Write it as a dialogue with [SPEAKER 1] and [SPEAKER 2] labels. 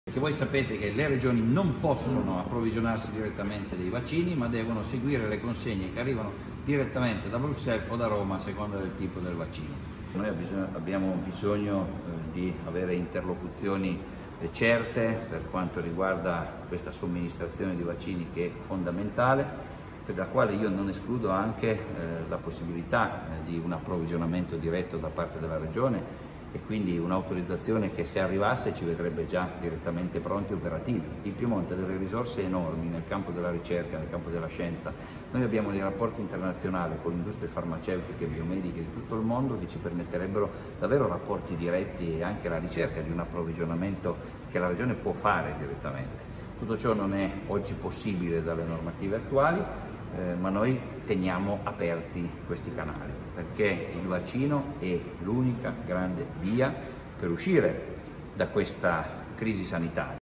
[SPEAKER 1] Perché voi sapete che le regioni non possono approvvigionarsi direttamente dei vaccini, ma devono seguire le consegne che arrivano direttamente da Bruxelles o da Roma a seconda del tipo del vaccino. Noi abbiamo bisogno di avere interlocuzioni certe per quanto riguarda questa somministrazione di vaccini che è fondamentale, per la quale io non escludo anche la possibilità di un approvvigionamento diretto da parte della Regione e quindi un'autorizzazione che, se arrivasse, ci vedrebbe già direttamente pronti e operativi. Il Piemonte ha delle risorse enormi nel campo della ricerca, nel campo della scienza. Noi abbiamo dei rapporti internazionali con le industrie farmaceutiche e biomediche di tutto il mondo che ci permetterebbero davvero rapporti diretti e anche la ricerca di un approvvigionamento che la Regione può fare direttamente. Tutto ciò non è oggi possibile dalle normative attuali, ma noi teniamo aperti questi canali, perché il vaccino è l'unica grande via per uscire da questa crisi sanitaria.